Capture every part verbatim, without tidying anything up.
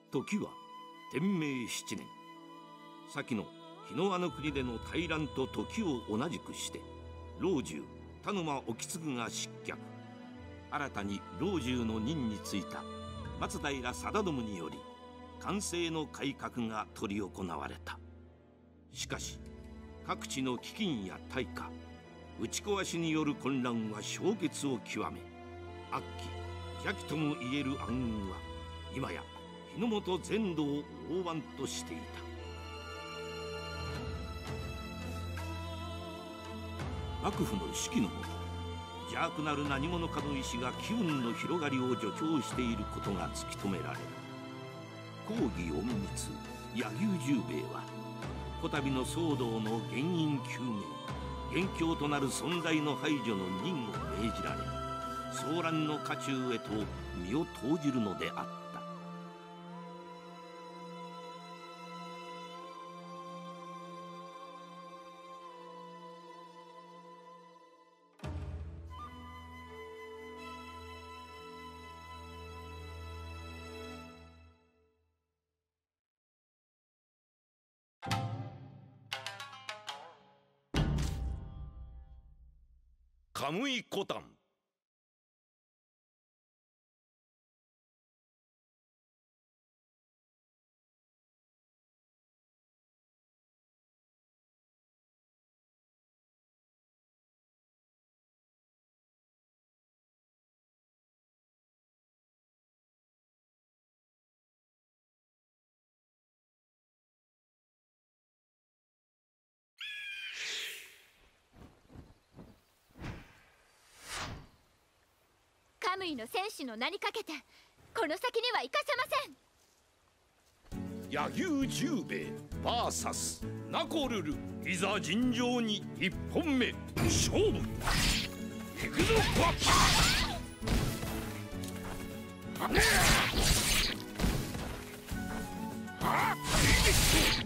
時は天明七年、先の日の輪の国での大乱と時を同じくして、老中田沼意次が失脚。新たに老中の任に就いた松平定信により寛政の改革が執り行われた。しかし各地の飢饉や大火、打ち壊しによる混乱は氷結を極め、悪鬼邪気ともいえる暗雲は今や日の本全土を覆わんとしていた。幕府の指揮のもと、邪悪なる何者かの意志が機運の広がりを助長していることが突き止められる。公儀隠密柳生十兵衛はこたびの騒動の原因究明、元凶となる存在の排除の任を命じられ、騒乱の渦中へと身を投じるのであった。カムイコタン。 カムイの戦士の名にかけてこの先には行かせません。 柳生十兵衛 ブイエス ナコルル、いざ尋常に一本目勝負。行くぞコアッパー。はっ追撃そう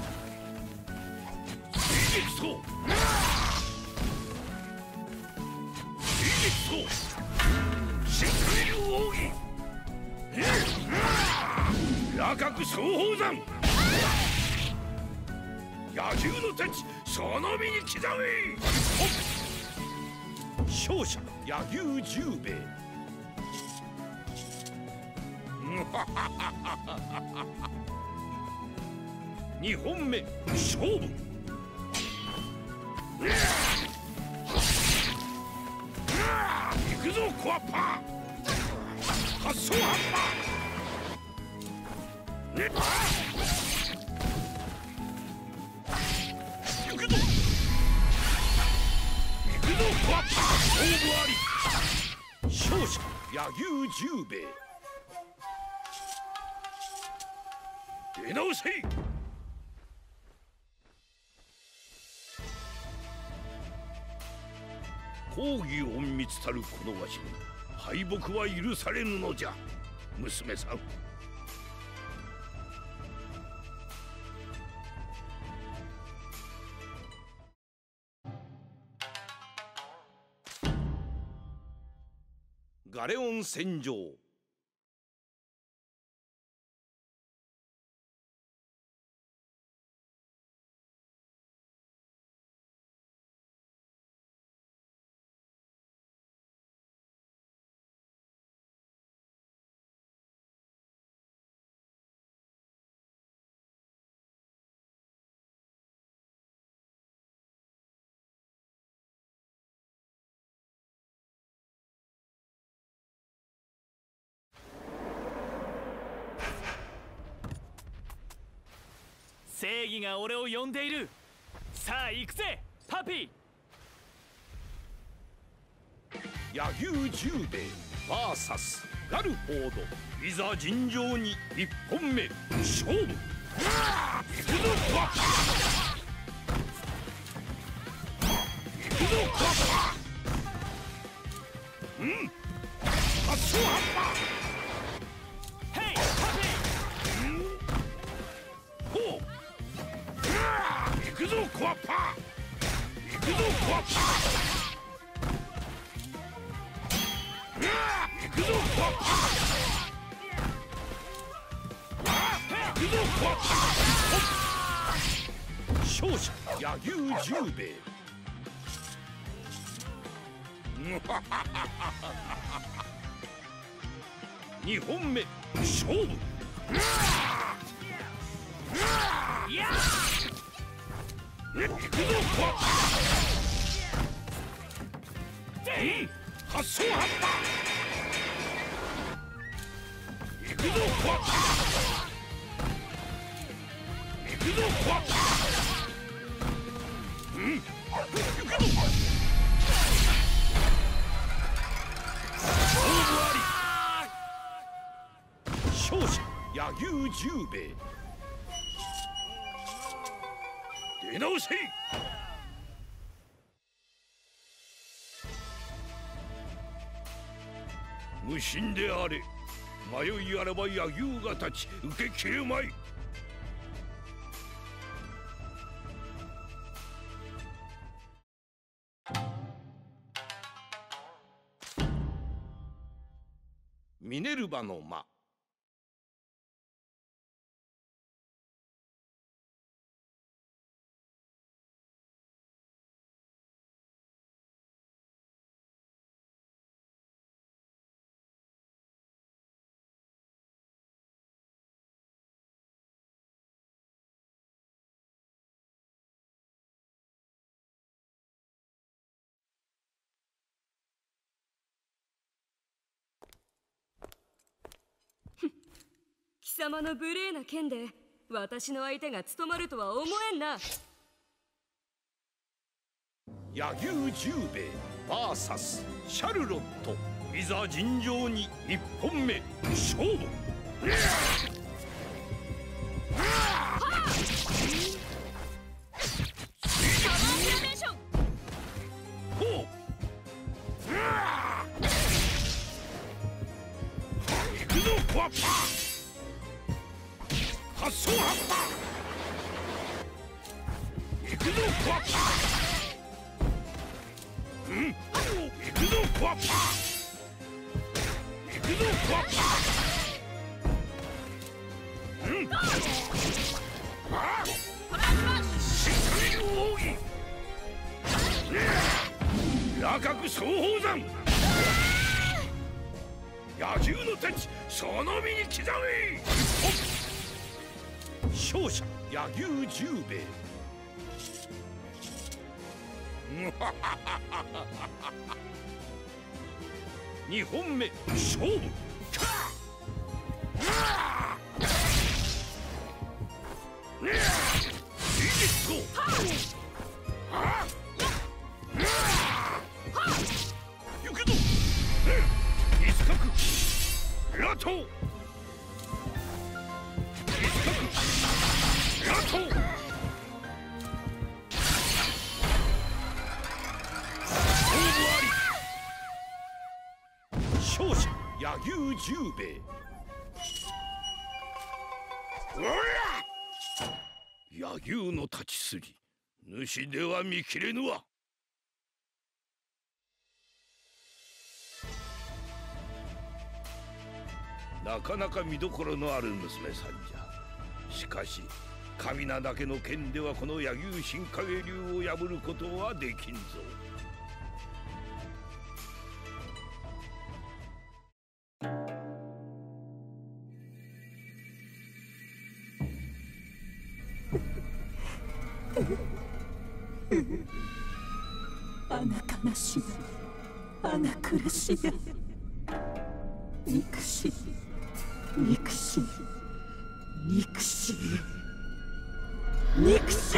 追撃そう追撃そうシックリル奥義羅角双鳳山。野球の天地その身に刻め。勝者柳生十兵衛。二本目勝負。行くぞコアッパー。発想ハンマー。ねっ行くぞ行くぞコアッパー。勝負あり。勝者柳生十兵衛。出直せ。公儀隠密たるこのわしに敗北は許されぬのじゃ、娘さん。ガレオン戦場。 正義が俺を呼んでいる。さあ行くぜパピー。 柳生十兵衛 ブイエス ガルフォード、いざ尋常に一本目勝負。行くぞコアッパー。行くぞコアッパー。うん発想ハンマー。 ヘイパピー。ほう行くぞコアッパー。行くぞコアッパー。行くぞコアッパー。 勝者柳生十兵衛。にほんめ勝負。いや行くぞ。発想発破。行くぞ。行くぞ。うん、行くぞ。勝負あり。勝者柳生十兵衛。出直せ。無心であれ。迷いあれば柳生が立ち受けきるまい。ミネルヴァの間。 貴様の無礼な剣で私の相手が務まるとは思えんな。 柳生十兵衛 ブイエス シャルロット。いざ尋常に一本目勝負。ほう。行くぞコアッパ。発想発破。行くぞコアッパ。うん、行くぞコアッパ。行くぞコアッパ。うん、ああ、しっかり奥義。裸角双鳳山。野獣の天地その身に刻め。勝者柳生十兵衛。にほんめ勝負。行くぞ。リスカクラトー。リスカクラトー。勝者柳生十兵衛。柳生の立ちすり主では見切れぬわ。なかなか見どころのある娘さんじゃ。しかし神名だけの剣ではこの柳生新影流を破ることはできんぞ。 あな悲しや、あな苦しや。憎しい、憎しい、憎しい、憎しい。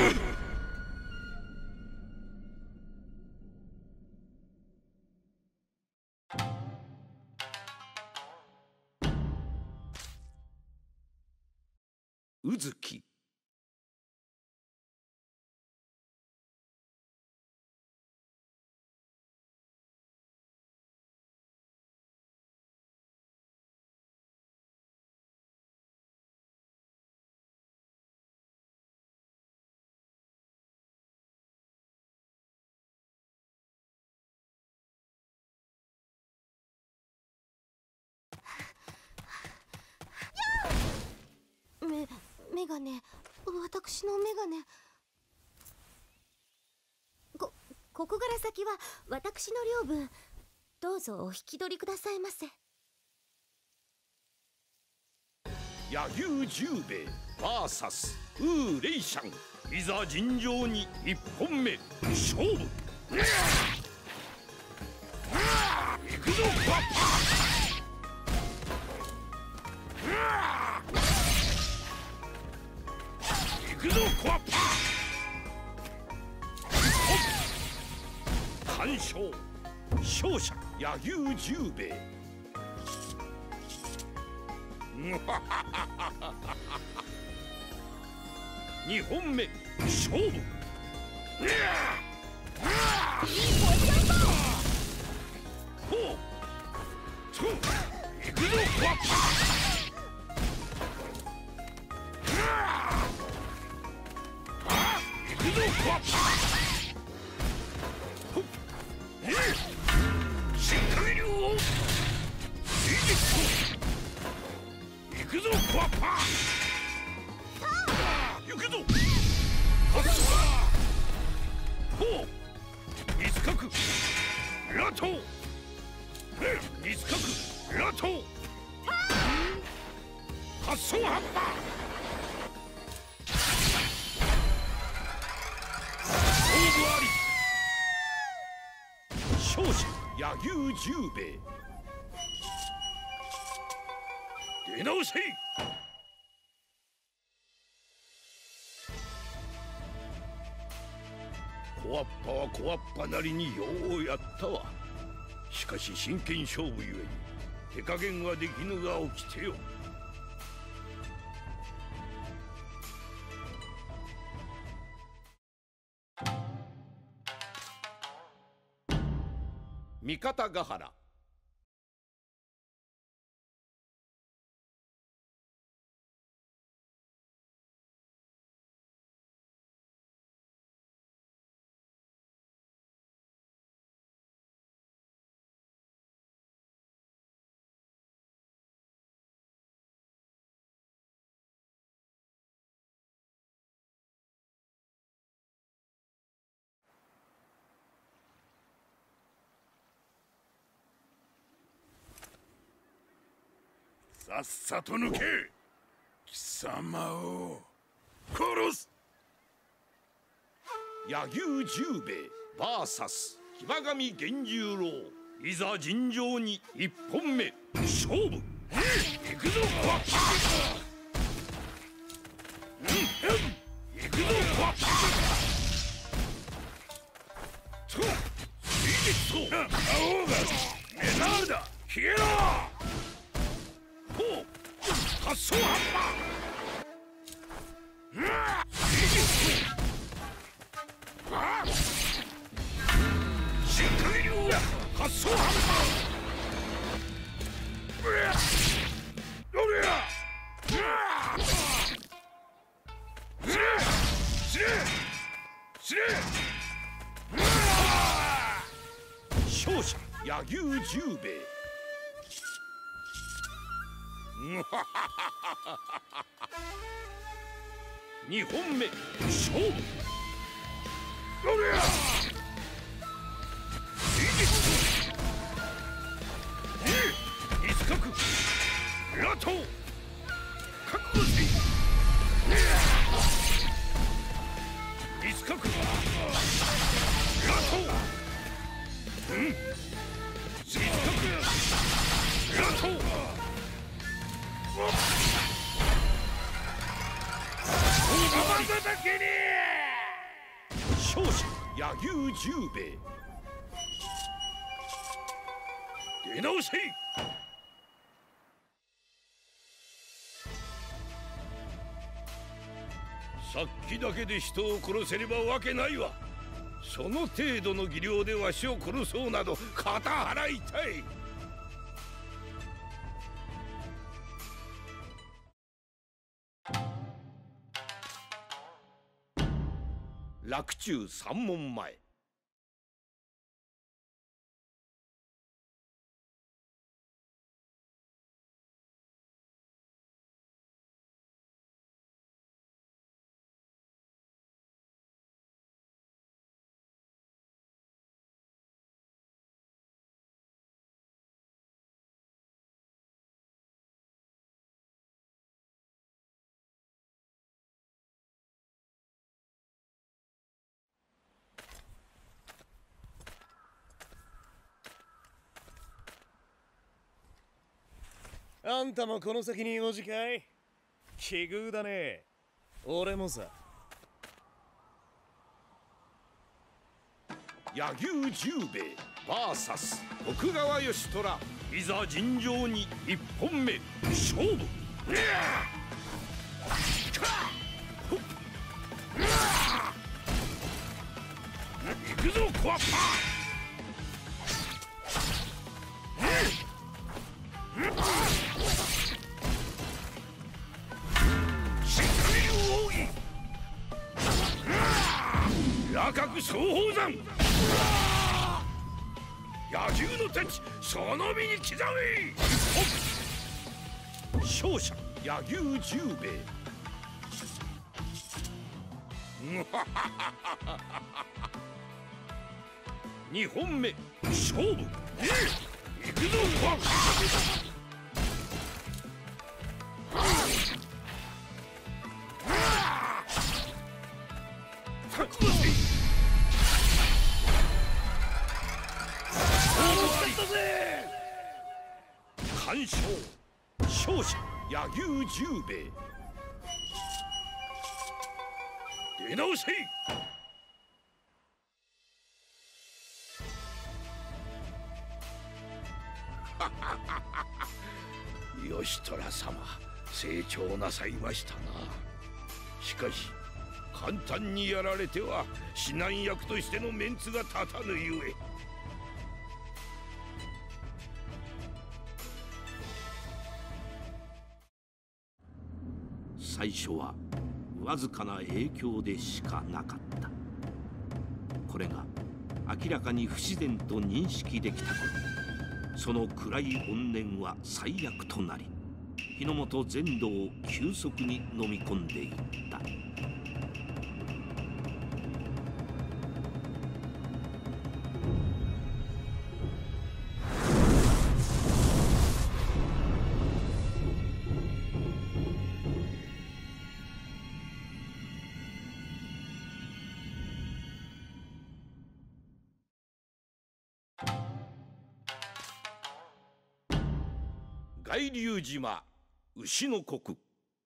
うずき。 ガネ、私のメガネ。こここから先は私の領分。どうぞお引き取りくださいませ。 柳生十兵衛 ブイエス ウーレイシャン、いざ尋常に一本目勝負。行くぞパッパ。行くぞコアッパ。完勝。勝者柳生十兵衛。二本目勝負。いいポジションだ。 ほうと行くぞコアッパ。行くぞコアッパ。ほっしっかり竜を行くぞコアッパ。行くぞ勝つわ。ほう水角ラトウ。水角ラトウ。発想ハンマー。勝負あり。勝者柳生十兵衛。出直せい。コアッパはコアッパなりにようやったわ。しかし真剣勝負ゆえに手加減はできぬが起きてよ。三方ヶ原。さっさと抜け。貴様を殺す。柳生十兵衛 ブイエス 騎馬神源十郎。いざ尋常に一本目勝負。行くぞコアッパ。行くぞコアッパ。と水月と青がメナーだ。消えろ。ほう発想ハンマー。ああしっかり竜発想ハンマー。うわどれや。死ね死ね死ね。勝者柳生十兵衛。二本目勝負。どれや。水角ラトウ覚悟せい。水角ラトウ。うん水角ラトウ。勝者柳生十兵衛。出直せい。さっきだけで人を殺せればわけないわ。その程度の技量でわしを殺そうなど肩払いたい。洛中三門前。 あんたもこの先に用事かい？奇遇だね。俺もさ。 柳生十兵衛 ブイエス 徳川義虎、いざ尋常に一本目勝負。行くぞコアッパ若く総宝山、野獣の天地その身に刻め。勝者柳生十兵衛。にほんめ勝負。行くぞコアッパ完勝。勝者柳生十兵衛。出直せ。義虎様、成長なさいましたな。しかし簡単にやられては指南役としてのメンツが立たぬゆえ。最初はわずかな影響でしかなかった。これが明らかに不自然と認識できた頃、その暗い怨念は最悪となり、日の本全土を急速に飲み込んでいった。巌流島牛の国。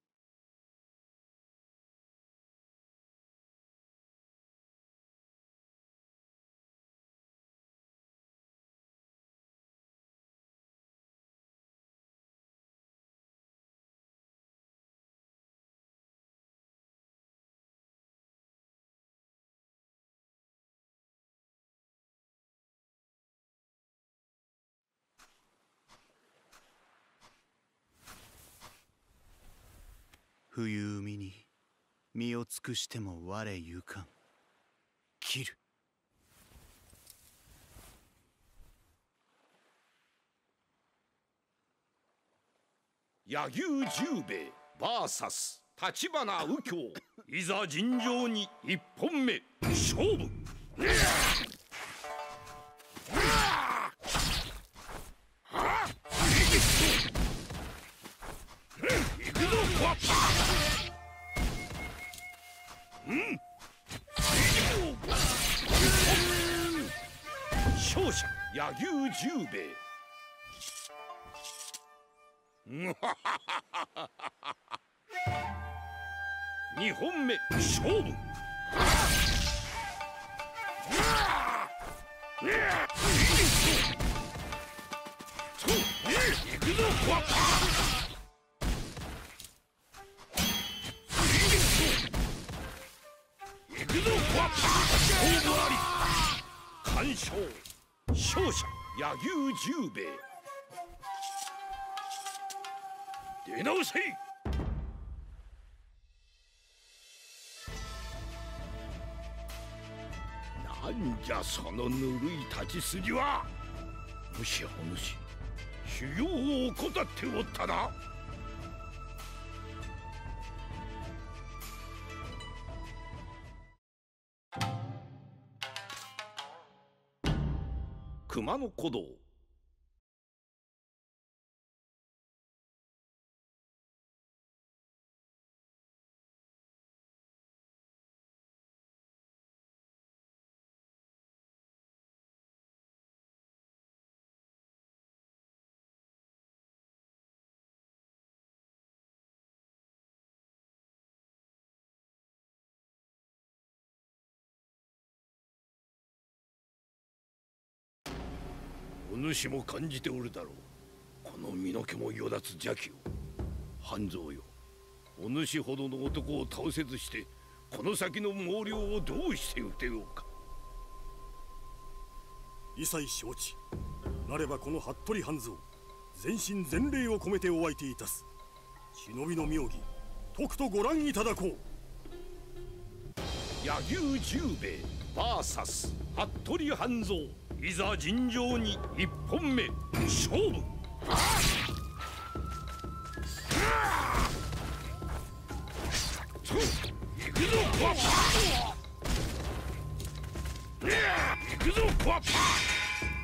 冬海に身を尽くしても我ゆかん。切る。 柳生十兵衛 ブイエス 立花右京、いざ尋常に一本目勝負。行くぞコアッパー。うん。勝者柳生十兵衛。二本目勝負。行くぞコアッパー。行くぞコアッパー。勝負あり。完勝。勝者柳生十兵衛。出直せ。なんじゃそのぬるい立ち筋は。もしやお主修行を怠っておったな。熊野古道。 お主も感じておるだろう。この身の毛もよだつ邪気を。半蔵よ、お主ほどの男を倒せずしてこの先の毛量をどうして打てようか。 一切承知。なればこの服部半蔵、全身全霊を込めてお相手いたす。忍びの妙義、とくとご覧いただこう。 柳生十兵衛 ブイエス 服部半蔵、いざ尋常に一本目勝負。行くぞクワッパー、行くぞクワッパー。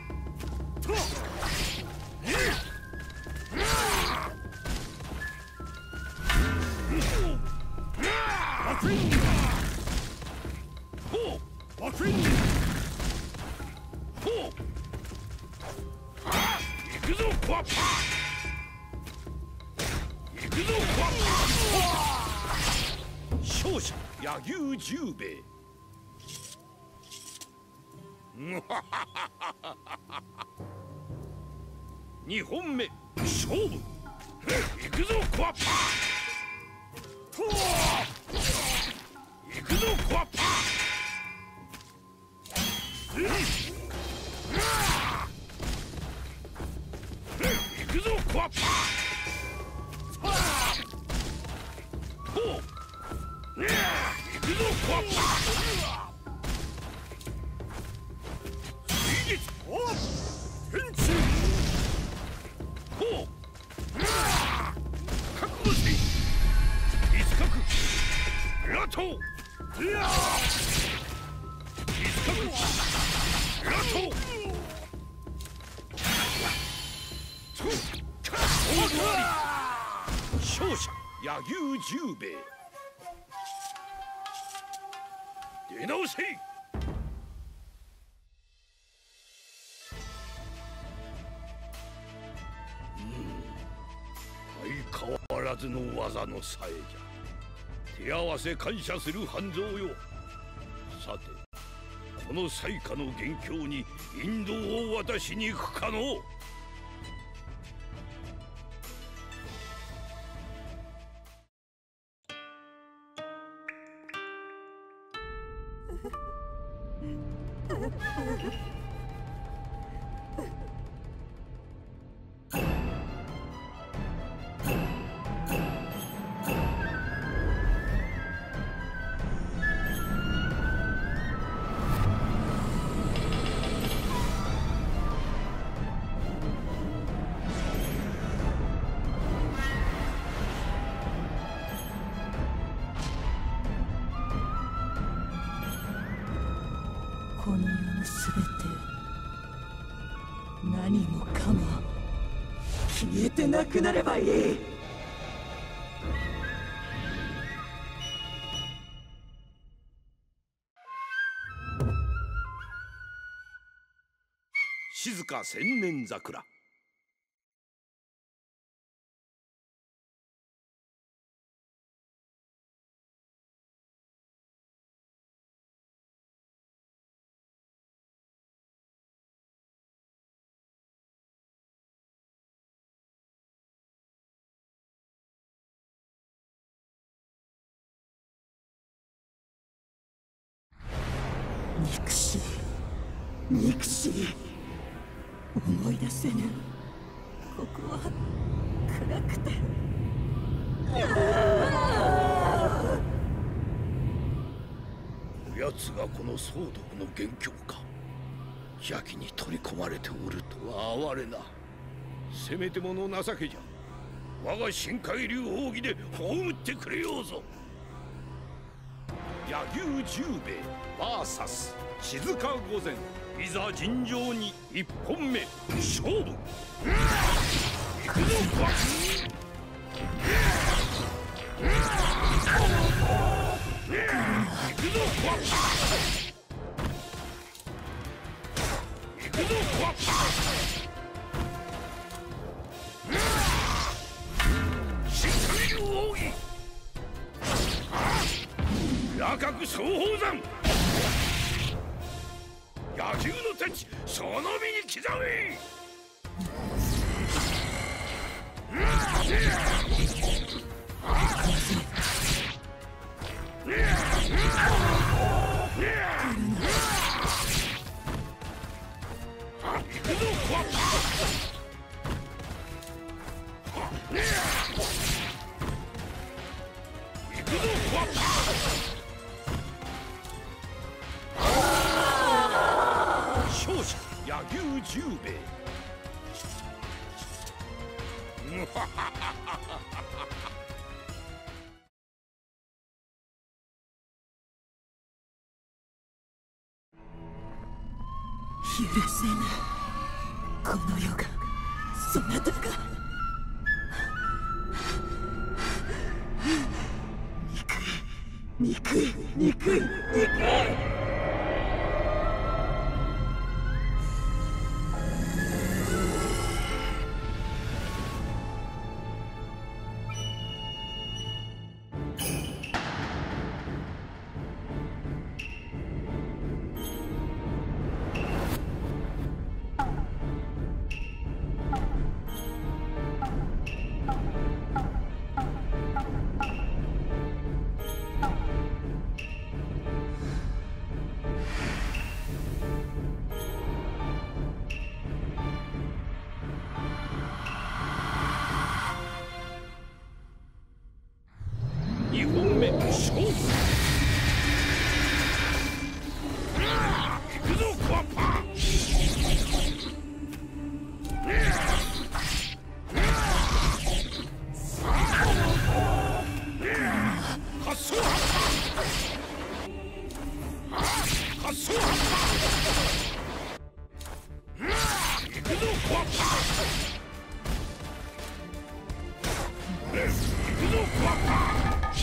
バクインほう、バクインほう、行くぞクワッパー、行くぞクワッパー。勝者柳生十兵衛。二本目勝負。行くぞクワッパー、行くぞクワッパー、行くぞクワッパー、ほう、行くぞクワッパー。水月お天地ほう、覚悟せい。一角ラトウ、いや一角ラトウ、大通り。勝者柳生十兵衛。出直せい。相変わらずの技のさえじゃ。手合わせ感謝する半蔵よ。さてこの災禍の元凶に引導を渡しに行くかの。 この世のすべて何もかも消えてなくなればいい。 静か千年桜。 憎しい憎しい、思い出せぬ。ここは暗くて、 奴がこの総督の元凶か。邪気に取り込まれておるとは哀れな。せめてもの情けじゃ。我が深海竜奥義で葬ってくれようぞ。柳生十兵衛 ブイエス 静御前、いざ尋常に一本目勝負。行くぞクワッ。行くぞクワッ。行くぞクワッ。深海竜奥義裸角双鳳山。野獣の天地その身に刻め。 勝者柳生十兵衛。 許せぬ。この世がそなたが憎い憎い憎い憎い。 にほんめ勝負。行くぞクワッパ。発想発破。発想発破。行くぞクワッパ。行くぞクワッパ。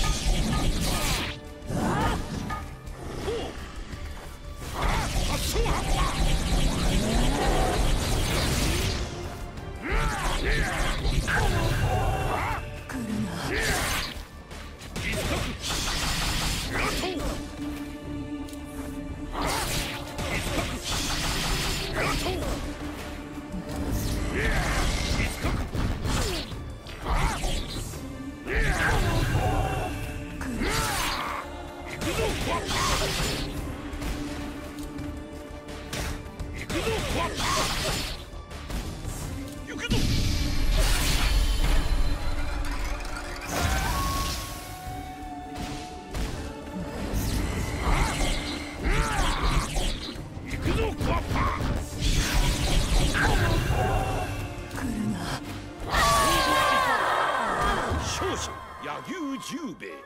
柳生十兵衛。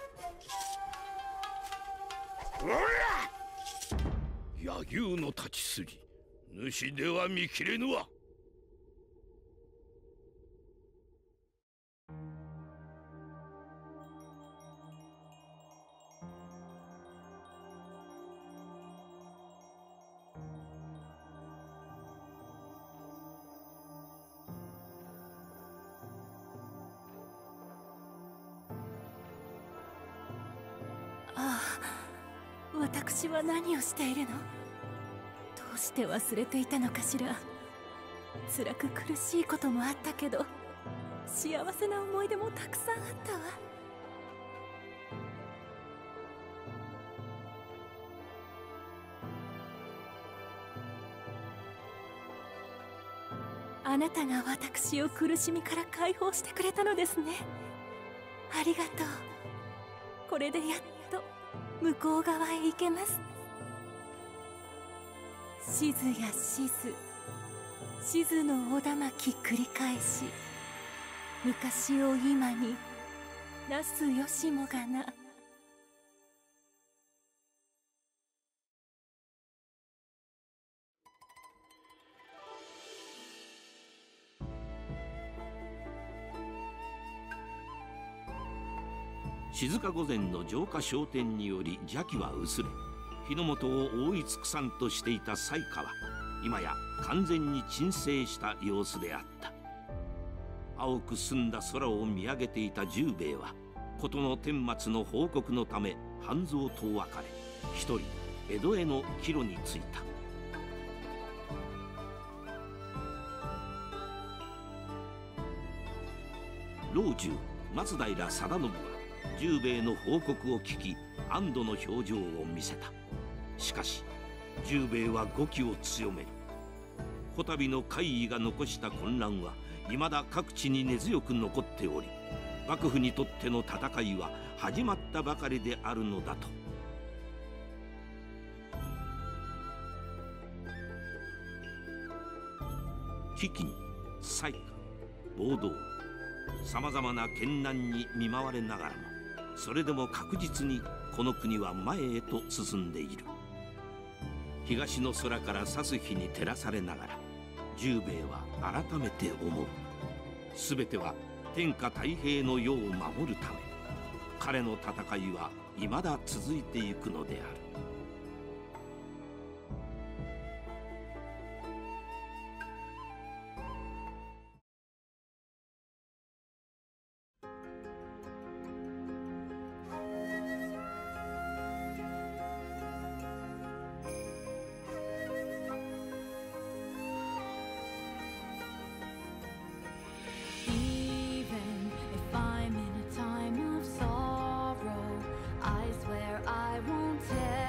柳生の立ち筋、主では見切れぬわ。 ああ、私は何をしているの？どうして忘れていたのかしら。辛く苦しいこともあったけど、幸せな思い出もたくさんあったわ。あなたが私を苦しみから解放してくれたのですね。ありがとう。これでやっと向こう側へ行けます。しずやしず、しずのおだまき繰り返し、昔を今になすよしもがな。 静御前の浄化昇天により邪気は薄れ、日の本を覆い尽くさんとしていた災禍は今や完全に鎮静した様子であった。青く澄んだ空を見上げていた十兵衛は事の顛末の報告のため半蔵と別れ、一人江戸への帰路に着いた。 老中松平定信は十兵衛の報告を聞き安堵の表情を見せた。しかし十兵衛は語気を強める。こたびの怪異が残した混乱は未だ各地に根強く残っており、幕府にとっての戦いは始まったばかりであるのだと。飢饉、災禍、暴動、さまざまな艱難に見舞われながらも、それでも確実にこの国は前へと進んでいる。東の空から差す日に照らされながら、十兵衛は改めて思う。すべては天下太平の世を守るため。彼の戦いは未だ続いていくのである。 I swear I won't tell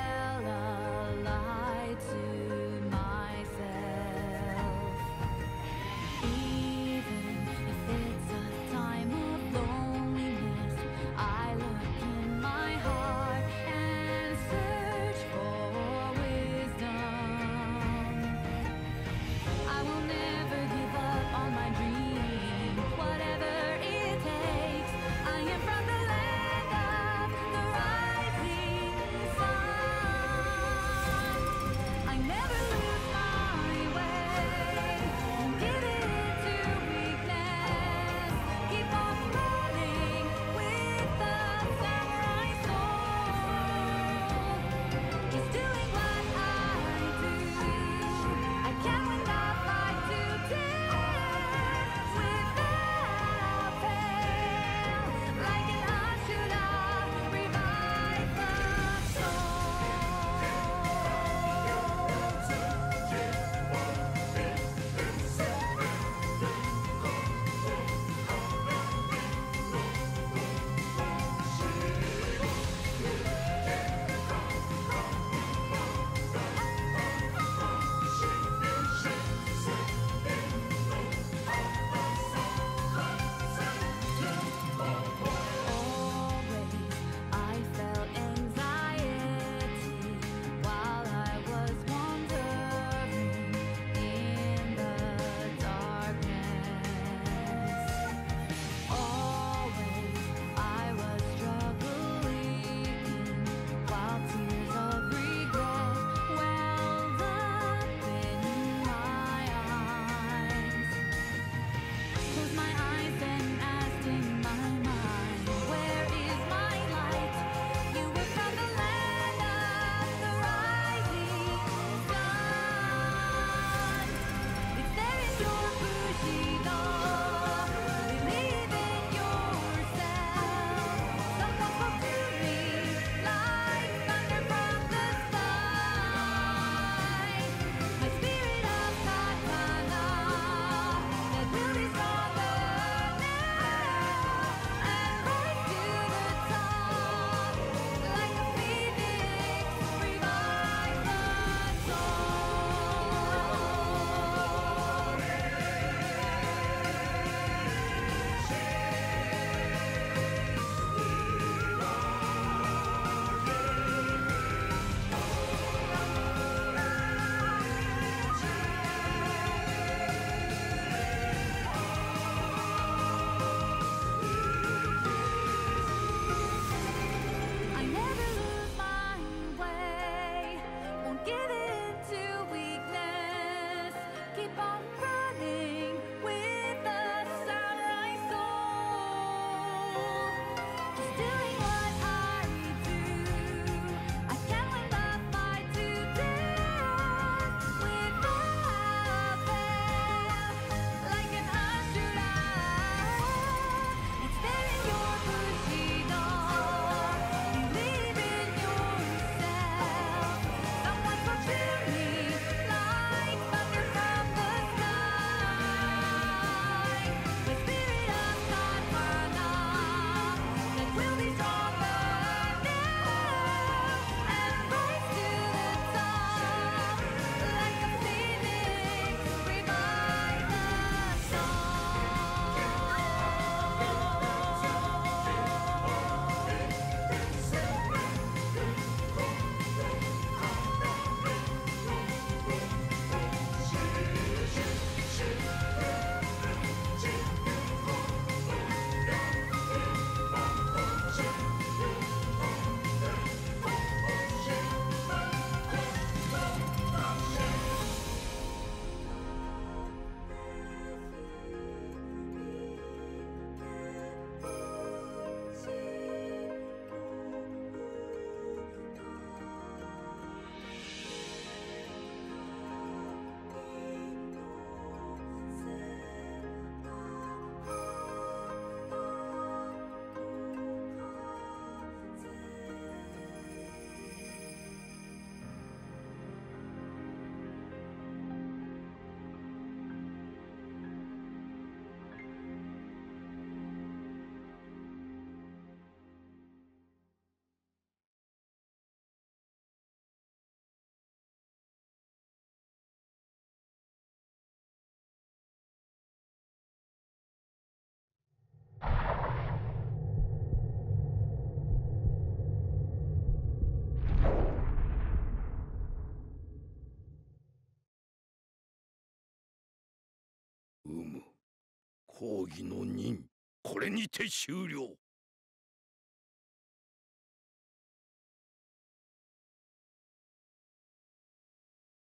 講義の任これにて終了。